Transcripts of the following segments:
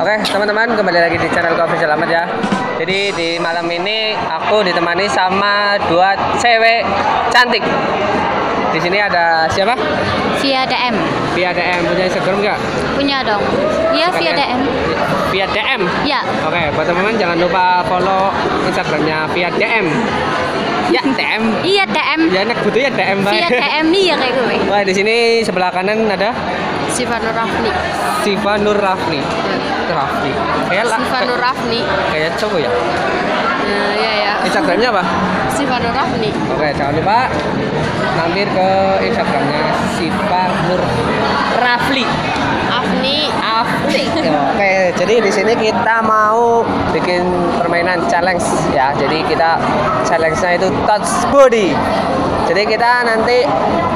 Oke teman-teman, kembali lagi di channel Official Ahmad ya. Jadi di malam ini aku ditemani sama dua cewek cantik. Di sini ada siapa? Via DM. Via DM, punya Instagram nggak? Punya dong. Iya via DM. Via DM? Ya. Oke, buat teman-teman jangan lupa follow Instagramnya Via DM. Ya DM. Iya DM. Ya enak butuh ya DM Pak. Via DM iya kayak gue. Wah di sini sebelah kanan ada Siva Nur Rafni. Siva Nur Rafni. Rafni. Siva Nur Rafni. Kayak cowok ya? Iya ya. Instagramnya apa? Siva Nur Rafni. Oke, jangan lupa mampir ke Instagramnya Siva Nur Rafli. Afni. Oke, jadi di sini kita mau bikin permainan challenge ya. Jadi kita challenge-nya itu touch body. Jadi kita nanti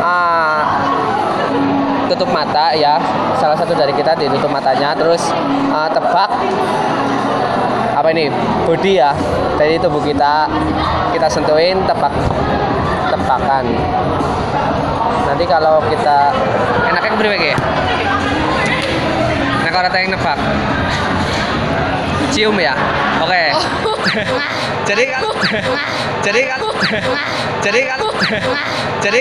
tutup mata ya. Salah satu dari kita ditutup matanya, terus tebak apa ini body ya. Dari tubuh kita sentuhin, tebakan. Nanti kalau kita enaknya kepriwe ya? Nah kalau yang nebak cium ya. Oke. Jadi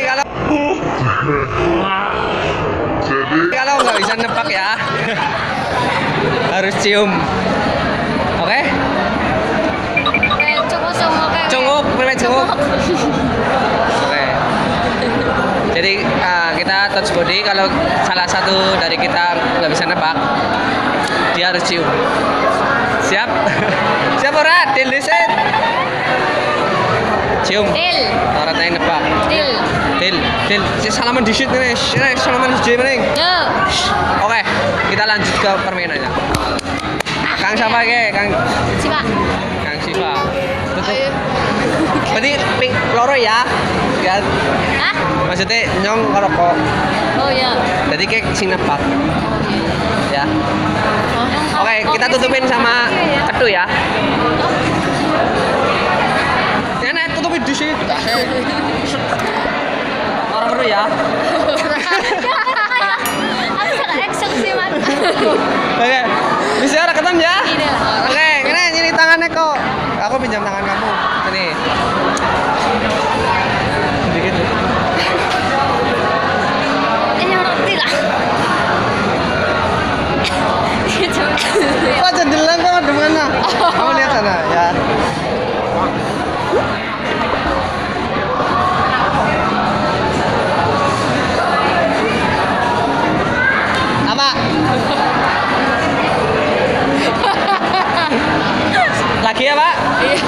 kalau nggak bisa nebak ya harus cium. Oke? Cunguk. Oke. Jadi kita touch body, kalau salah satu dari kita nggak bisa nebak, dia harus cium. Siap? Siap ora? Deal disit. Cium. Deal. Orang yang nebak. Deal. Salaman disit nih. Salaman disit nih. Yo. Oke, kita lanjut ke permainannya. Kang siapa ke? Kang Siva. Kang Siva. Tutup. Berarti ping loro ya? Ya. Hah? Maksudnya nyong ngerokok. Oh ya. Jadi kayak sing nebak. Ya. Oh. Oke, kita tutupin sama ketu ya. Ya nek tutupin di sini. Orang keru ya. Aku sangat action sih man. Oke. Bisa ora ketem ya? Iya. Oke, ini tangannya kok. Aku pinjam tangan kamu. Sini. Dikit. Ini orang tidak. Kok jendelan kok di mana? Kamu lihat sana ya. Apa? Lagi ya, Pak? Iya.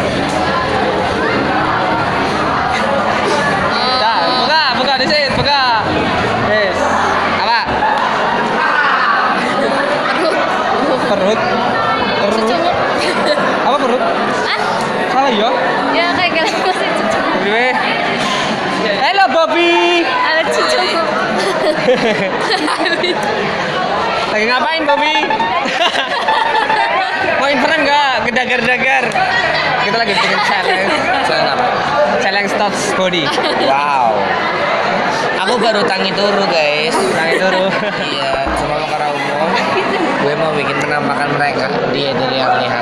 Buka di sini, buka. Yes. Apa? Perut. Cucuk. Apa perut? Hah? Salah ya? Ya kayak galaksi cucuk. Gue. Halo Bobby. Ada cucuk. Lagi ngapain Bobby? Mau inforan nggak? Gedagar-dagar. Kita lagi bikin challenge. Challenge touch body. Wow. Aku baru tangi turu guys. Tangi turu. Iya, cuma mau karena umum. Gue mau bikin penampakan mereka. Dia dari yang lihat.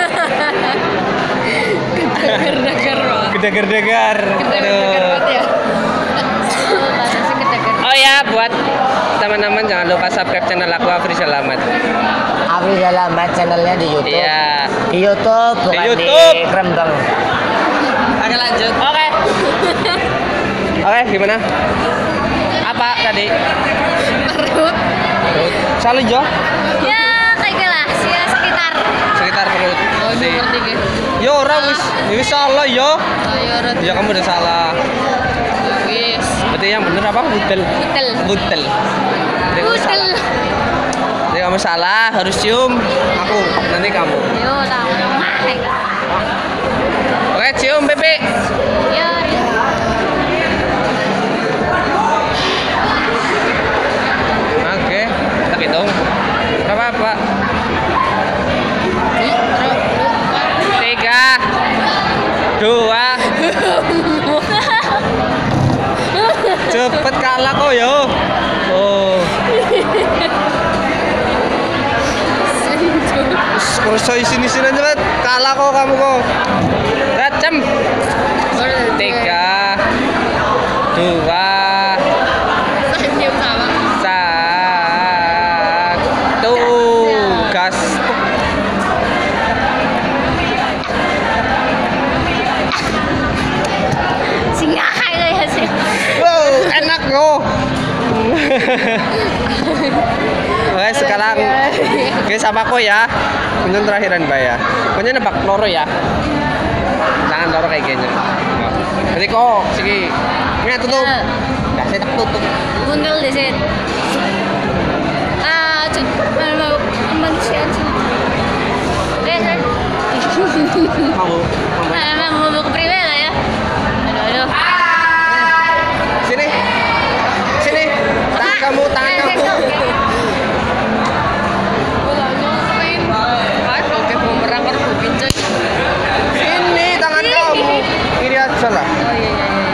Gedagar banget. Gedagar-dagar. Gedagar banget ya. Oh ya, buat teman-teman jangan lupa subscribe channel aku Official Ahmad. Official Ahmad channelnya di YouTube. Iya. Di YouTube, bukan di YouTube. Krembeng. Oke lanjut. Oke, gimana? Apa tadi? Perut. Salah jo? Ya kayak galaksi ya sekitar. Sekitar perut. Oh Si. nomor 3. Yo ora wis salah yo. Ayo rot. Ya kamu udah salah. Wis. Berarti yang bener apa? Butel. Butel. Jadi kamu salah. Jadi kamu salah, harus cium aku, nanti kamu. Yo lah. Oke, cium Pepe. Ya. Oke, kita hitung. Berapa, Pak? 3 2 Cepet kalah kok yo. Oh. usah sini cepet. Kalah kok kamu kok. Racem. 3 2 Senyum sama. 1 gas. Singa kayak ya sih. Wow, enak loh. Oke, sekarang oke sama aku ya. Kunjung terakhiran Mbak ya. Kunjung nebak loro ya. Jangan loro kayak gini. Jadi kok segi. Ini tutup. Enggak saya tak tutup. Bundel di sini. Manusia sih. Mau. Mau ke priwe lah ya. Aduh. Sini. Sini. Tangan kamu. Sini tangan kamu. Ini aja lah. Oh iya.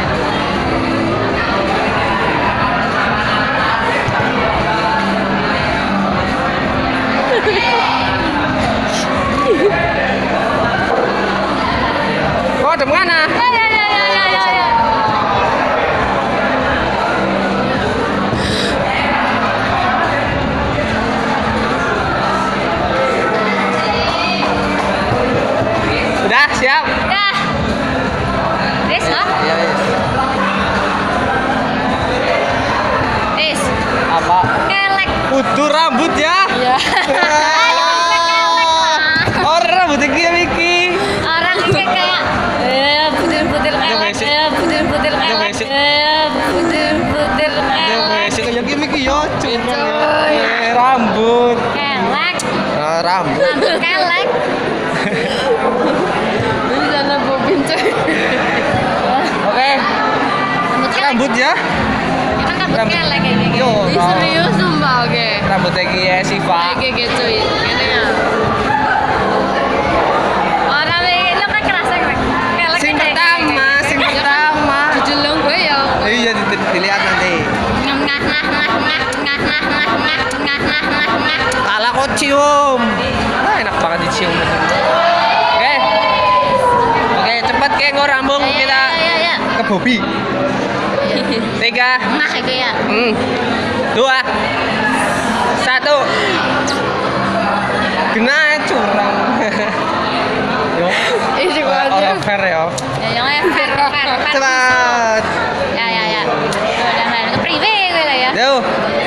Oh, ada mana? Ya. Udah siap? Dah. Res ah? Iya, yes. Res. Apa? Kelek. Kudu rambut ya? Iya. Orang rambutnya kayak Miki. Orang kayak butir-butir kelek. Butir-butir kelek. Butir-butir Ya kelek. wes kayak Miki ya cuma Coy. rambut. Kelek. Rambut. Rambut kelek. Ini sana bobin coy. Oke, Rambut kelek. rambut ya. Kan rambut Rambut. kelek kayak gini. Yo, Ih, serius sumpah oke. Rambutnya kayak Siva. Kayak gitu cuy. Gini ya. Orang ini lo kan kerasa kelek. Sing pertama. Jelung gue ya. Iya dilihat nanti. Ngah. Kalah kok cium. Enak banget dicium. Oke, cepat kayak ngorambung kita Ya. ke Bobby. 3 Nah kayak ya. 2 1 Kena curang. Yo. Isi Orang fair ya. Ya yang fair. Cepat. Ya. Udah ke priwe gue lah ya. Yo.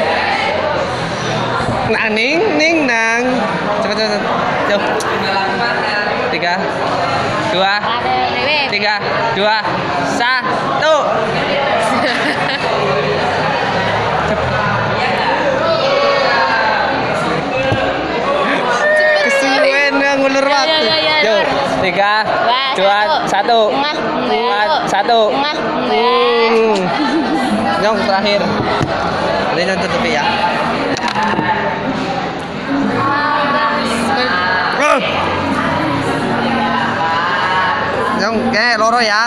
Ning nang. Cepat. Yo. 3 2 Ada priwe. 3 2 1 Kesuwen ngulur waktu. Ya, Yo, 3 2 1 1 Nyong terakhir. Ini nyong tutupi ya. Nyong kayak loro ya.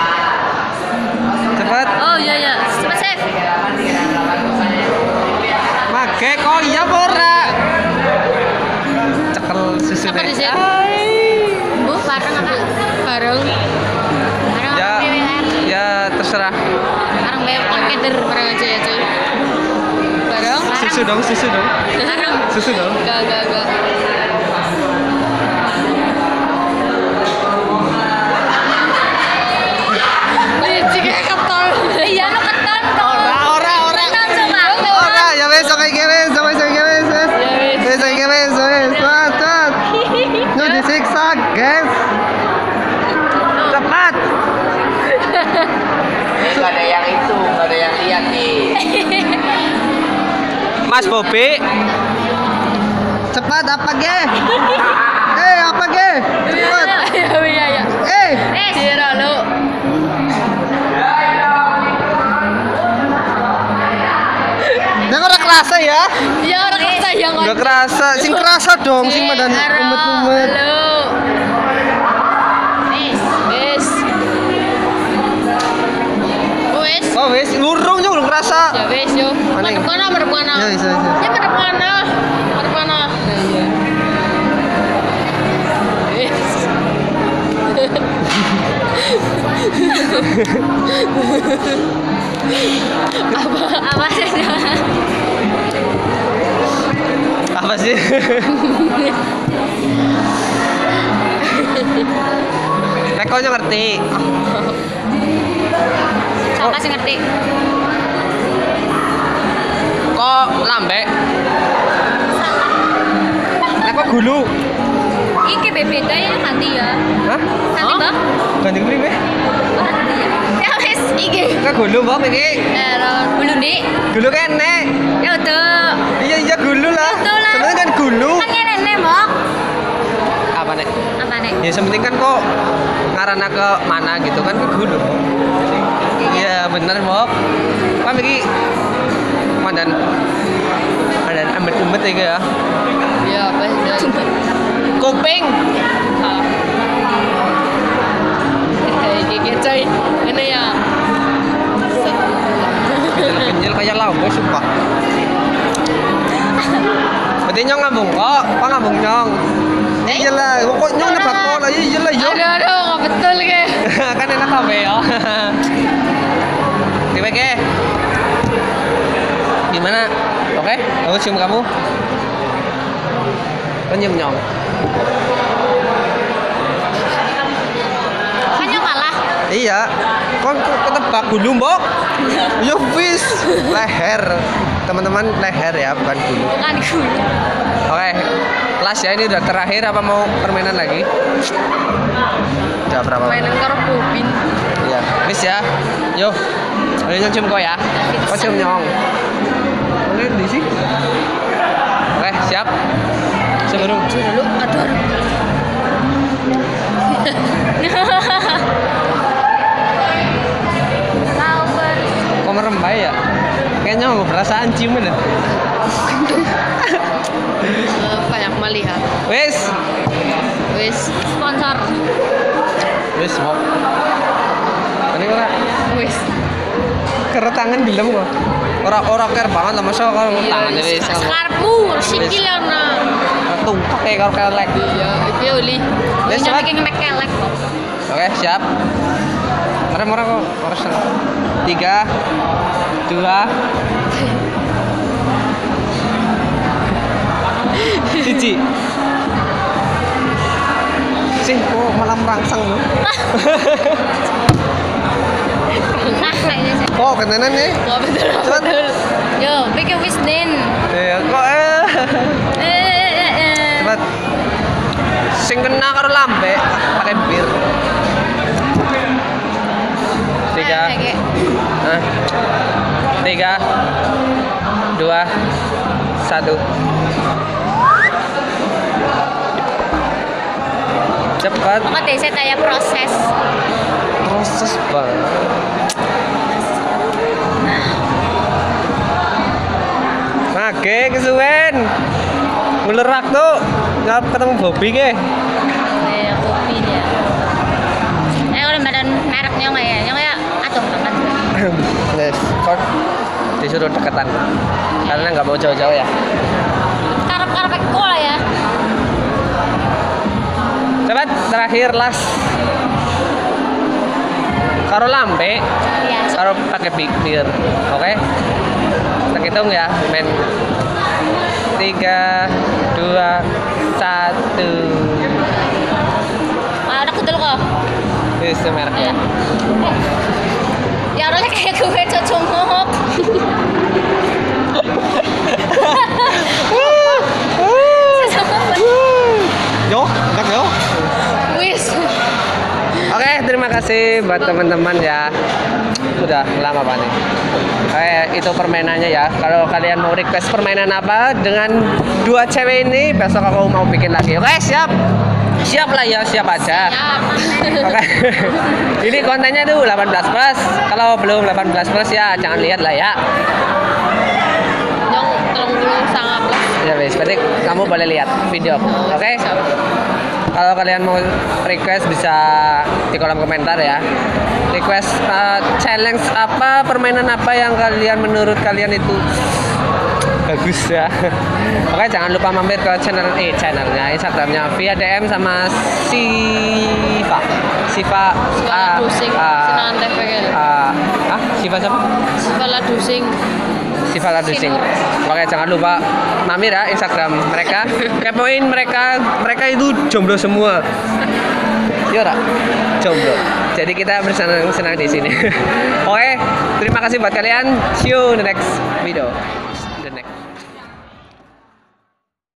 Cepet. Oh iya. Cepat save. Make kok iya ora. Cekel susu Cepat di sini. Bu, bareng apa? Bareng. Ya, ya terserah. Bareng bayar keder bareng aja ya cuy. Bareng. Susu dong. Bareng. Susu dong. Gak. Jika ketol. Iya lo ketol kok. Ora. Ketol coba. Ora, ya wes oke wes. Cepat. Lu disiksa, guys. Cepat. Nggak ada yang itu, nggak ada yang lihat nih. Mas Bobby. Cepat apa ge? Apa ge? Cepat. Iya. Sira lo. Jangan ora kerasa ya. Ya orang kerasa yang Udah kerasa, sing kerasa dong, sing madan umet-umet. Halo. Wes. Oh wes, lurung juga belum kerasa. Ya wes yo. Mana? Madep kana. Ya, bisa. Ya madep kana. Iya. Apa sih? Nek kau ngerti. Siapa sih ngerti? Kok lambe? Nek kok gulu? Iki beda ya nanti ya. Hah? Nanti bang. Ganti prime? Nanti ya. Ya wes iki. Kok gulu mbok iki? Belum di. Gulu kene. Ya udah. Iya gulu lah. Betul lah. Sebenarnya kan gulu. Kan nenek mbok. Apa nek? Apa nek? Ya sementing kan kok ngarana ke mana gitu kan ke gulu. Iya bener mbok. Kan iki mandan amet-amet iki ya. Ya apa sih? Kuping. Gigi coy. Ini ya. Kenyal kayak lambe sumpah. Berarti nyong ngambung kok, apa ngambung nyong? Iyalah, kok nyong nebak kok lah, iyalah yo. Aduh, nggak betul ke? Kan enak kabeh ya. Gimana ke? Gimana? Oke, aku cium kamu. Kau nyium nyong. Kan yang kalah. Iya, kok ketebak dulu mbok? Yo wis, leher. Teman-teman leher ya, bukan dulu. Bukan gula. Oke, kelas ya ini udah terakhir apa mau permainan lagi? Udah berapa? Mainan karo bobin. Iya, wis ya. Yo, ayo nyong cium kau ya. Kau cium nyong. Ini di sini. Oke, siap. Sebelum. Dulu, aduh. Kok merembai ya? Kayaknya mau perasaan ciuman ya. Banyak melihat. Wis. Wis sponsor. Wis mau. Ini ora Wis. keretangan dilem kok. Ora care banget lah masa kalau tangan wis. Skarpu, sikil ana. Tuh pakai kalau kelek. Iya, iki oli. Wis, Wis Sobat. iki ngekelek kok. Oke, siap. Merem-merem kok harus 3 2 Cici. Sih, kok malah merangsang lu. Nah, kayaknya sih. Oh, ketenan nih. Oh, betul. Cepat. Betul. Yo, bikin wis den. Ya, kok cepat. Sing kena karo lambe pakai bir. 3 3 2 1 cepat Maka desa kayak proses. banget Oke, kesuwen ngelerak tuh nggak ketemu Bobby ke Kopi dia. Kalau badan mereknya nggak ya? Yang ya atuh banget. yes, kok disuruh deketan karena nggak mau jauh-jauh ya Karep-karep kola ya. cepat terakhir las karo lambe Iya. karo pakai bir oke kita hitung ya men 3 2 1 Ada kutul kok. itu mereknya Ya orangnya kayak gue cocok. yo enggak yo Wis. oke terima kasih buat teman-teman ya udah lama banget itu permainannya ya kalau kalian mau request permainan apa dengan dua cewek ini besok aku mau bikin lagi oke siap lah ya siap aja oke ini kontennya tuh 18 plus kalau belum 18 plus ya jangan lihat lah ya Yang 30 sangat plus. ya wes berarti kamu boleh lihat video oke kalau kalian mau request bisa di kolom komentar ya request challenge apa permainan apa yang kalian menurut kalian itu bagus ya oke jangan lupa mampir ke channelnya Instagramnya via DM sama Siva Dusing. Senang TVL. Siva siapa? Kepala dusing. Siva Ladusing. Oke, jangan lupa mampir ya Instagram mereka. Kepoin mereka itu jomblo semua. Iya tak? Jomblo. Jadi kita bersenang-senang di sini. Oke, terima kasih buat kalian. See you in the next video. The next.